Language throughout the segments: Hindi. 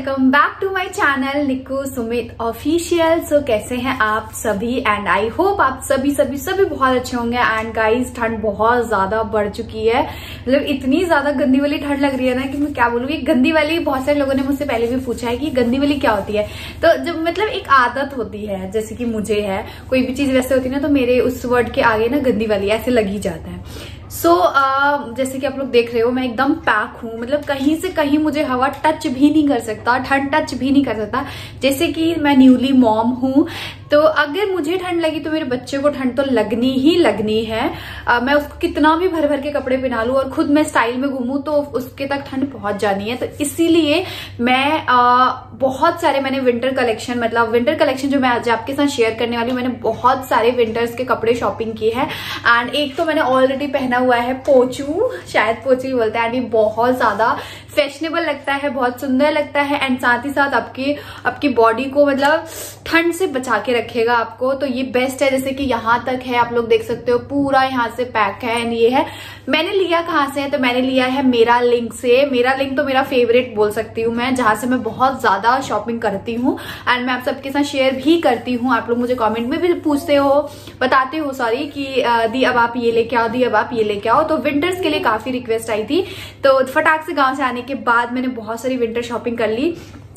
Welcome back to my channel Nikku Sumit official. So कैसे हैं आप सभी एंड आई होप आप सभी बहुत अच्छे होंगे। एंड गाइस ठंड बहुत ज्यादा बढ़ चुकी है, मतलब इतनी ज्यादा गंदी वाली ठंड लग रही है ना कि मैं क्या बोलूँ। गंदी वाली बहुत सारे लोगों ने मुझसे पहले भी पूछा है कि गंदी वाली क्या होती है। तो जब मतलब एक आदत होती है, जैसे कि मुझे है, कोई भी चीज वैसे होती है ना तो मेरे उस वर्ड के आगे ना गंदी वाली ऐसे लग ही जाता है। जैसे कि आप लोग देख रहे हो मैं एकदम पैक हूँ, मतलब कहीं से कहीं मुझे हवा टच भी नहीं कर सकता, ठंड टच भी नहीं कर सकता। जैसे कि मैं न्यूली मॉम हूँ, तो अगर मुझे ठंड लगी तो मेरे बच्चे को ठंड तो लगनी ही लगनी है। मैं उसको कितना भी भर भर के कपड़े पहना लूं और खुद मैं स्टाइल में घूमूं तो उसके तक ठंड पहुंच जानी है। तो इसीलिए मैं बहुत सारे मैंने विंटर कलेक्शन जो मैं आज आपके साथ शेयर करने वाली हूँ। मैंने बहुत सारे विंटर्स के कपड़े शॉपिंग किए हैं एंड एक तो मैंने ऑलरेडी पहना हुआ है पोचू, शायद पोचू ही बोलते हैं। एंड ये बहुत ज्यादा फैशनेबल लगता है, बहुत सुंदर लगता है एंड साथ ही साथ आपकी बॉडी को मतलब ठंड से बचा के रखेगा आपको। तो ये बेस्ट है। जैसे कि यहाँ तक है, आप लोग देख सकते हो पूरा यहाँ से पैक है। एंड ये है, मैंने लिया कहाँ से है तो मैंने लिया है मेरा लिंक से। मेरा लिंक तो मेरा फेवरेट बोल सकती हूँ मैं, जहां से मैं बहुत ज्यादा शॉपिंग करती हूँ एंड मैं आप सबके साथ शेयर भी करती हूँ। आप लोग मुझे कमेंट में भी पूछते हो, बताते हो सॉरी, कि दी अब आप ये लेके आओ, दी अब आप ये लेके आओ। तो विंटर्स के लिए काफी रिक्वेस्ट आई थी, तो फटाक से गांव से आने के बाद मैंने बहुत सारी विंटर शॉपिंग कर ली,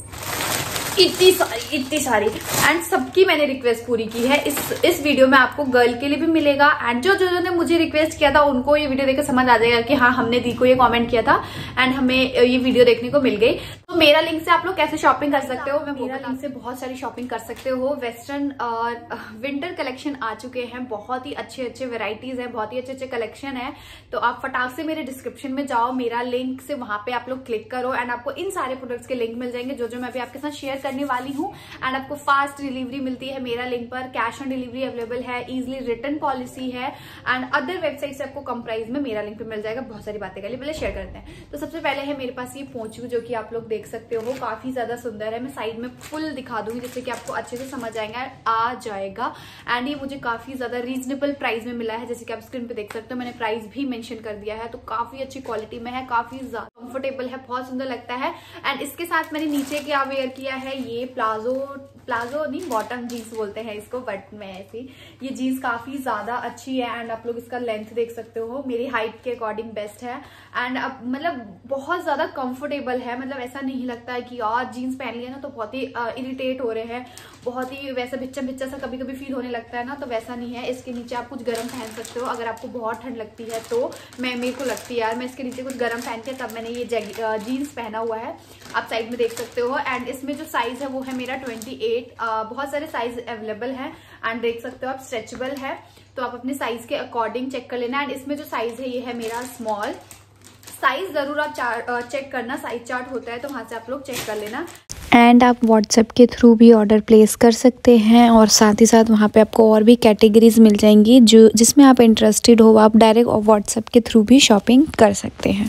इतनी सारी एंड सबकी मैंने रिक्वेस्ट पूरी की है। इस वीडियो में आपको गर्ल के लिए भी मिलेगा एंड जो ने मुझे रिक्वेस्ट किया था उनको ये वीडियो देखकर समझ आ जाएगा कि हाँ हमने दी को ये कमेंट किया था एंड हमें ये वीडियो देखने को मिल गई। तो मेरा लिंक से आप लोग कैसे शॉपिंग कर सकते हो, मैं मेरा लिंक से बहुत सारी शॉपिंग कर सकते हो। वेस्टर्न और विंटर कलेक्शन आ चुके हैं, बहुत ही अच्छे वेराइटीज है, बहुत ही अच्छे कलेक्शन है। तो आप फटाक से मेरे डिस्क्रिप्शन में जाओ, मेरा लिंक से वहां पे आप लोग क्लिक करो एंड आपको इन सारे प्रोडक्ट्स के लिंक मिल जाएंगे जो मैं अभी आपके साथ शेयर करने वाली हूँ। एंड आपको फास्ट डिलीवरी मिलती है मेरा लिंक पर, कैश ऑन डिलीवरी अवेलेबल है, इजिली रिटर्न पॉलिसी है एंड अदर वेबसाइट से आपको कम प्राइस में मेरा लिंक पे मिल जाएगा। बहुत सारी बातें कर ली, पहले शेयर करते हैं। तो सबसे पहले है मेरे पास ये पोंचू, जो कि आप लोग देख सकते हो काफी ज्यादा सुंदर है। मैं साइड में फुल दिखा दूंगी जिससे कि आपको अच्छे से समझ आ जाएगा। एंड ये मुझे काफी ज्यादा रीजनेबल प्राइस में मिला है, जैसे कि आप स्क्रीन पे देख सकते हो। मैंने प्राइस भी मेंशन कर दिया है। तो काफी अच्छी क्वालिटी में है, काफी ज्यादा कंफर्टेबल है, बहुत सुंदर लगता है। एंड इसके साथ मैंने नीचे क्या वेयर किया है, ये प्लाजो नहीं, बॉटम जीन्स बोलते हैं इसको, बट मैं ऐसी, ये जीन्स काफी ज्यादा अच्छी है एंड आप लोग इसका लेंथ देख सकते हो, मेरी हाइट के अकॉर्डिंग बेस्ट है। एंड अब मतलब बहुत ज्यादा कंफर्टेबल है, मतलब ऐसा नहीं लगता है कि यार जीन्स पहन लिया ना तो बहुत ही इरिटेट हो रहे हैं, बहुत ही वैसा बिच्चा सा कभी फील होने लगता है ना, तो वैसा नहीं है। इसके नीचे आप कुछ गर्म पहन सकते हो अगर आपको बहुत ठंड लगती है। तो मेरे को लगती है यार मैं इसके नीचे कुछ गर्म पहन के तब मैंने ये जीन्स पहना हुआ है, आप साइड में देख सकते हो। एंड इसमें जो साइज है वो है मेरा 28। बहुत सारे साइज अवेलेबल है एंड देख सकते हो आप, स्ट्रेचेबल है, तो आप अपने साइज के अकॉर्डिंग चेक कर लेना। एंड इसमें जो साइज है ये है मेरा स्मॉल साइज, जरूर आप चेक करना, साइज चार्ट होता है तो वहां से आप लोग चेक कर लेना। एंड आप व्हाट्सएप के थ्रू भी ऑर्डर प्लेस कर सकते हैं और साथ ही साथ वहाँ पे आपको और भी कैटेगरीज मिल जाएंगी जिसमें आप इंटरेस्टेड हो, आप डायरेक्ट व्हाट्सएप के थ्रू भी शॉपिंग कर सकते हैं।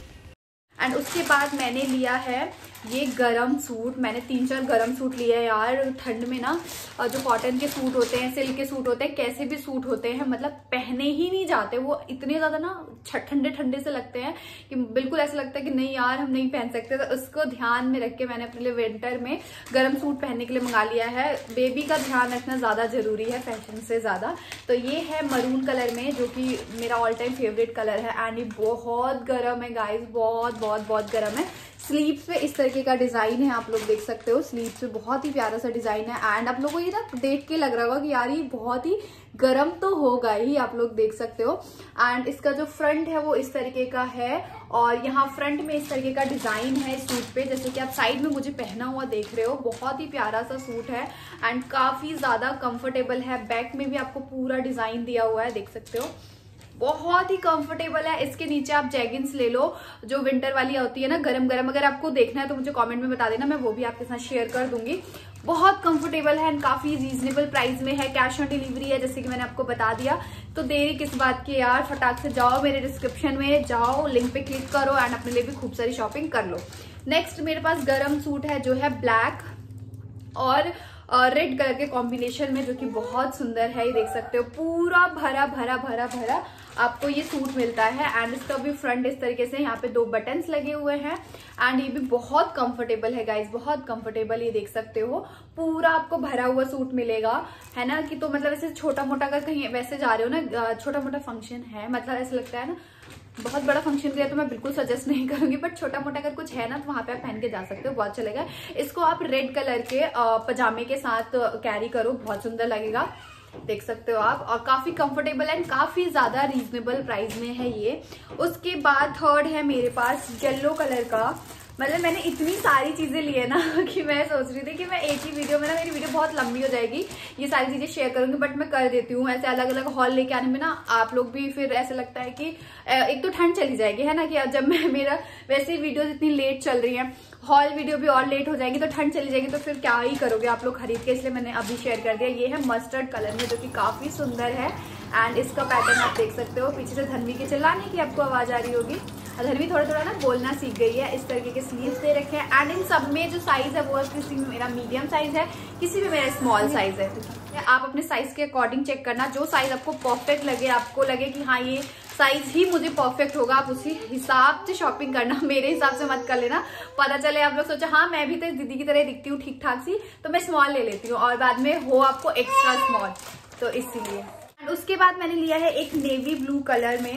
एंड उसके बाद मैंने लिया है ये गरम सूट। मैंने 3-4 गरम सूट लिए हैं यार। ठंड में ना जो कॉटन के सूट होते हैं, सिल्क के सूट होते हैं, कैसे भी सूट होते हैं, मतलब पहने ही नहीं जाते, वो इतने ज्यादा ना ठंडे से लगते हैं कि बिल्कुल ऐसा लगता है कि नहीं यार हम नहीं पहन सकते। तो उसको ध्यान में रख के मैंने अपने लिए विंटर में गरम सूट पहनने के लिए मंगा लिया है। बेबी का ध्यान रखना ज्यादा जरूरी है फैशन से ज्यादा। तो ये है मरून कलर में, जो कि मेरा ऑल टाइम फेवरेट कलर है एंड ये बहुत गर्म है गाइज, बहुत गर्म है। स्लीव्स पे इस तरीके का डिजाइन है, आप लोग देख सकते हो, स्लीव्स पे बहुत ही प्यारा सा डिजाइन है। एंड आप लोगों को ये ना देख के लग रहा होगा कि यार ये बहुत ही गर्म तो होगा ही, आप लोग देख सकते हो। एंड इसका जो फ्रंट है वो इस तरीके का है और यहाँ फ्रंट में इस तरीके का डिजाइन है सूट पे, जैसे कि आप साइड में मुझे पहना हुआ देख रहे हो। बहुत ही प्यारा सा सूट है एंड काफी ज्यादा कंफर्टेबल है। बैक में भी आपको पूरा डिजाइन दिया हुआ है, देख सकते हो, बहुत ही कंफर्टेबल है। इसके नीचे आप जैगिंग्स ले लो, जो विंटर वाली होती है ना गरम। अगर आपको देखना है तो मुझे कमेंट में बता देना, मैं वो भी आपके साथ शेयर कर दूंगी। बहुत कंफर्टेबल है एंड काफी रीजनेबल प्राइस में है, कैश ऑन डिलीवरी है, जैसे कि मैंने आपको बता दिया। तो देरी किस बात की यार, फटाक से जाओ, मेरे डिस्क्रिप्शन में जाओ, लिंक पे क्लिक करो एंड अपने लिए भी खूब सारी शॉपिंग कर लो। नेक्स्ट मेरे पास गरम सूट है जो है ब्लैक और रेड कलर के कॉम्बिनेशन में, जो कि बहुत सुंदर है। ये देख सकते हो पूरा भरा भरा भरा भरा आपको ये सूट मिलता है। एंड इसका भी फ्रंट इस तरीके से यहाँ पे 2 बटन्स लगे हुए हैं। एंड ये भी बहुत कंफर्टेबल है गाइज, बहुत कंफर्टेबल। ये देख सकते हो पूरा आपको भरा हुआ सूट मिलेगा, है ना। कि तो मतलब ऐसे छोटा मोटा अगर कहीं वैसे जा रहे हो ना, छोटा मोटा फंक्शन है, मतलब ऐसा लगता है ना बहुत बड़ा फंक्शन किया, तो मैं बिल्कुल सजेस्ट नहीं करूंगी, बट छोटा मोटा अगर कुछ है ना तो वहां पे आप पहन के जा सकते हो, बहुत चलेगा। इसको आप रेड कलर के पजामे के साथ कैरी करो, बहुत सुंदर लगेगा। देख सकते हो आप, और काफी कंफर्टेबल एंड काफी ज्यादा रीजनेबल प्राइस में है ये। उसके बाद थर्ड है मेरे पास येलो कलर का। मतलब मैंने इतनी सारी चीजें ली है ना कि मैं सोच रही थी कि मैं एक ही वीडियो में ना, मेरी वीडियो बहुत लंबी हो जाएगी, ये सारी चीजें शेयर करूंगी, बट मैं कर देती हूँ। ऐसे अलग अलग हॉल लेके आने में ना आप लोग भी फिर ऐसा लगता है कि एक तो ठंड चली जाएगी, है ना, कि जब मैं मेरा वैसे ही वीडियो इतनी लेट चल रही है, हॉल वीडियो भी और लेट हो जाएगी, तो ठंड चली जाएगी, तो फिर क्या ही करोगे आप लोग खरीद के। इसलिए मैंने अभी शेयर कर दिया। ये है मस्टर्ड कलर में, जो कि काफी सुंदर है। एंड इसका पैटर्न आप देख सकते हो। पीछे से धनवी के चिल्लाने की आपको आवाज आ रही होगी, धनवी थोड़ा थोड़ा ना बोलना सीख गई है। इस तरीके के स्लीव्स दे रखे हैं। एंड इन सब में जो साइज है वो किसी में मेरा मीडियम साइज है, किसी में मेरा स्मॉल साइज है। आप अपने साइज के अकॉर्डिंग चेक करना, जो साइज आपको परफेक्ट लगे, आपको लगे कि हाँ ये साइज ही मुझे परफेक्ट होगा, आप उसी हिसाब से शॉपिंग करना। मेरे हिसाब से मत कर लेना, पता चले आप लोग सोचा हाँ मैं भी तो दीदी की तरह दिखती हूँ ठीक ठाक सी, तो मैं स्मॉल ले लेती हूँ, और बाद में हो आपको एक्स्ट्रा स्मॉल, तो इसीलिए। उसके बाद मैंने लिया है एक नेवी ब्लू कलर में,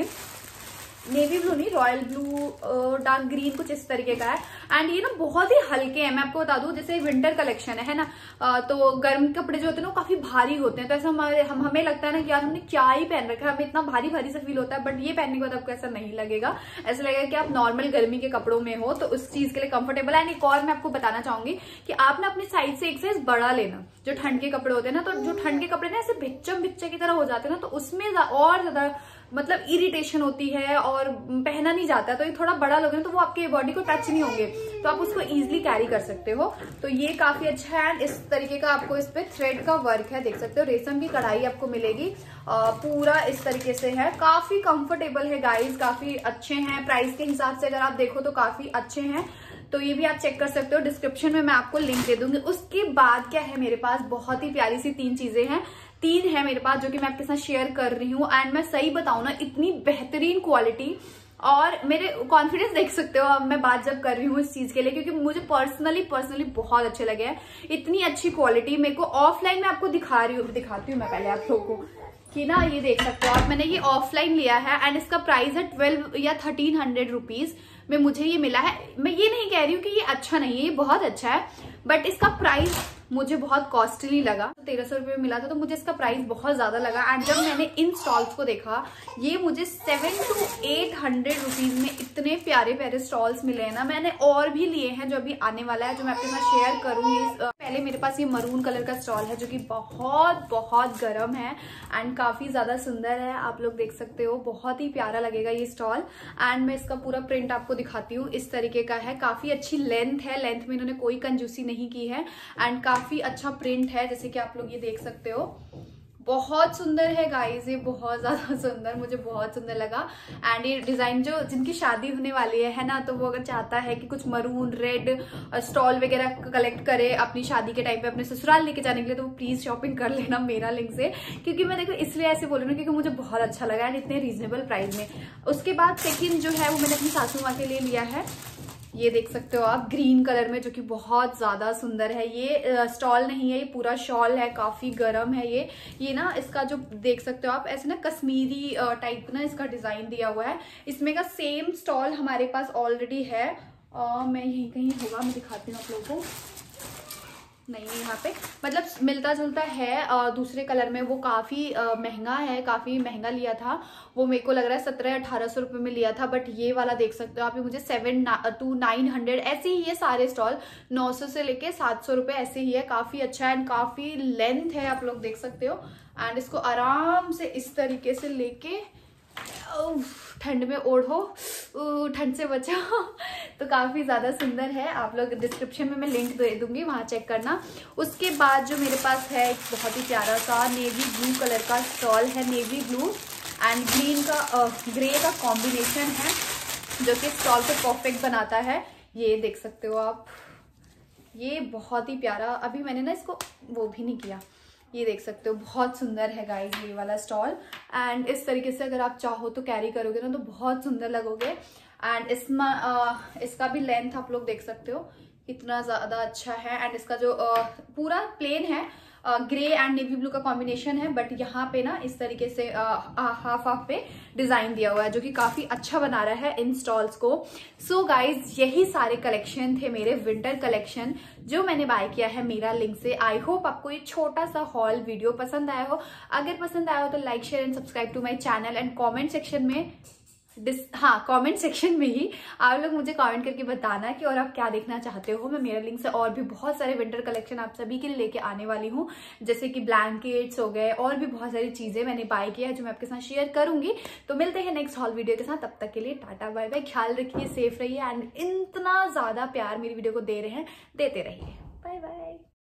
नेवी ब्लू नहीं, रॉयल ब्लू डार्क ग्रीन कुछ इस तरीके का है। एंड ये ना बहुत ही हल्के हैं, मैं आपको बता दूं, जैसे विंटर कलेक्शन है ना, तो गर्म कपड़े जो होते हैं ना काफी भारी होते हैं, तो ऐसा हमें लगता है ना कि यार हमने क्या ही पहन रखा है, हमें इतना भारी भारी सा फील होता है, बट ये पहनने के बाद आपको ऐसा नहीं लगेगा। ऐसा लगेगा कि आप नॉर्मल गर्मी के कपड़ों में हो, तो उस चीज के लिए कंफर्टेबल है। एंड एक और मैं आपको बताना चाहूंगी कि आप ना अपने साइज से एक साइज बड़ा लेना। जो ठंड के कपड़े होते हैं ना, तो जो ठंड के कपड़े ना ऐसे भिच्चम भिच्चे की तरह हो जाते हैं ना, तो उसमें और ज्यादा मतलब इरिटेशन होती है और पहना नहीं जाता है। तो ये थोड़ा बड़ा लोगे तो वो आपके बॉडी को टच नहीं होंगे, तो आप उसको इजीली कैरी कर सकते हो। तो ये काफी अच्छा है। इस तरीके का आपको इस पे थ्रेड का वर्क है, देख सकते हो, रेशम की कढ़ाई आपको मिलेगी, पूरा इस तरीके से है। काफी कंफर्टेबल है गाइस, काफी अच्छे हैं। प्राइस के हिसाब से अगर आप देखो तो काफी अच्छे हैं, तो ये भी आप चेक कर सकते हो। डिस्क्रिप्शन में मैं आपको लिंक दे दूंगी। उसके बाद क्या है मेरे पास, बहुत ही प्यारी सी 3 चीजें हैं, 3 है मेरे पास, जो कि मैं आपके साथ शेयर कर रही हूँ। एंड मैं सही बताऊं ना, इतनी बेहतरीन क्वालिटी और मेरे कॉन्फिडेंस देख सकते हो अब मैं बात जब कर रही हूँ इस चीज के लिए, क्योंकि मुझे पर्सनली बहुत अच्छे लगे हैं। इतनी अच्छी क्वालिटी मेरे को ऑफलाइन में आपको दिखाती हूँ मैं पहले आप लोगों को कि ना, ये देख सकते हो आप, मैंने ये ऑफलाइन लिया है एंड इसका प्राइस है 12 या 1300 रुपीज में मुझे ये मिला है। मैं ये नहीं कह रही हूँ कि ये अच्छा नहीं है, ये बहुत अच्छा है, बट इसका प्राइस मुझे बहुत कॉस्टली लगा। 1300 रुपये में मिला था, तो मुझे इसका प्राइस बहुत ज्यादा लगा। एंड जब मैंने इन स्टॉल्स को देखा, ये मुझे 700 to 800 रुपीज में इतने प्यारे प्यारे स्टॉल्स मिले हैं ना। मैंने और भी लिए हैं जो अभी आने वाला है, जो मैं आपके साथ शेयर करूंगी। पहले मेरे पास ये मरून कलर का स्टॉल है, जो कि बहुत गर्म है एंड काफी ज्यादा सुंदर है। आप लोग देख सकते हो, बहुत ही प्यारा लगेगा ये स्टॉल। एंड मैं इसका पूरा प्रिंट आपको दिखाती हूँ, इस तरीके का है। काफी अच्छी लेंथ है, लेंथ में इन्होंने कोई कंजूसी नहीं की है एंड काफी अच्छा प्रिंट है, जैसे कि आप लोग ये देख सकते हो। बहुत सुंदर है गाइस, ये बहुत ज्यादा सुंदर, मुझे बहुत सुंदर लगा। एंड ये डिजाइन जो जिनकी शादी होने वाली है ना, तो वो अगर चाहता है कि कुछ मरून रेड स्टॉल वगैरह कलेक्ट करे अपनी शादी के टाइम पे अपने ससुराल लेके जाने के लिए, तो वो प्लीज शॉपिंग कर लेना मेरा लिंक से। क्योंकि मैं देखो इसलिए ऐसे बोल रही हूँ क्योंकि मुझे बहुत अच्छा लगा एंड इतने रीजनेबल प्राइस में। उसके बाद सेकंड जो है वो मैंने अपनी सासू माँ के लिए लिया है, ये देख सकते हो आप, ग्रीन कलर में, जो कि बहुत ज्यादा सुंदर है। ये स्टॉल नहीं है, ये पूरा शॉल है, काफी गर्म है ये ना, इसका जो देख सकते हो आप, ऐसे ना कश्मीरी टाइप ना इसका डिजाइन दिया हुआ है। इसमें का सेम स्टॉल हमारे पास ऑलरेडी है, मैं यहीं कहीं होगा, मैं दिखाती हूँ आप लोगों को। नहीं, यहाँ पे मतलब मिलता जुलता है, दूसरे कलर में। वो काफी महंगा है, काफी महंगा लिया था वो, मेरे को लग रहा है 1700-1800 रुपये में लिया था। बट ये वाला देख सकते हो आप, ये मुझे 700 to 900 ऐसे ही है सारे स्टॉल, 900 से लेके 700 रुपये ऐसे ही है। काफी अच्छा है एंड काफी लेंथ है, आप लोग देख सकते हो। एंड इसको आराम से इस तरीके से लेके ठंड में ओढ़ो, ठंड से बचाओ, तो काफी ज्यादा सुंदर है। आप लोग डिस्क्रिप्शन में मैं लिंक दे दूंगी, वहां चेक करना। उसके बाद जो मेरे पास है एक बहुत ही प्यारा सा नेवी ब्लू कलर का स्टॉल है, नेवी ब्लू एंड ग्रीन का ग्रे का कॉम्बिनेशन है, जो कि स्टॉल को परफेक्ट बनाता है। ये देख सकते हो आप, ये बहुत ही प्यारा, अभी मैंने ना इसको वो भी नहीं किया, ये देख सकते हो बहुत सुंदर है गाइज ये वाला स्टॉल। एंड इस तरीके से अगर आप चाहो तो कैरी करोगे ना तो बहुत सुंदर लगोगे। एंड इसमें इसका भी लेंथ आप लोग देख सकते हो कितना ज्यादा अच्छा है। एंड इसका जो पूरा प्लेन है, ग्रे एंड नेवी ब्लू का कॉम्बिनेशन है, बट यहाँ पे ना इस तरीके से हाफ हाफ पे डिजाइन दिया हुआ है जो कि काफी अच्छा बना रहा है इन स्टॉल्स को। सो गाइज यही सारे कलेक्शन थे मेरे विंटर कलेक्शन जो मैंने बाय किया है मीरा लिंक से। आई होप आपको ये छोटा सा हॉल वीडियो पसंद आया हो। अगर पसंद आया हो तो like share and subscribe to my channel. And comment section में कमेंट सेक्शन में ही आप लोग मुझे कमेंट करके बताना कि और आप क्या देखना चाहते हो। मैं मेरा लिंक से और भी बहुत सारे विंटर कलेक्शन आप सभी के लिए लेके आने वाली हूँ, जैसे कि ब्लैंकेट्स हो गए और भी बहुत सारी चीजें मैंने बाय किया है जो मैं आपके साथ शेयर करूंगी। तो मिलते हैं नेक्स्ट हॉल वीडियो के साथ, तब तक के लिए टाटा बाय बाय, ख्याल रखिए, सेफ रहिए एंड इतना ज्यादा प्यार मेरी वीडियो को दे रहे हैं, देते रहिए। Bye bye.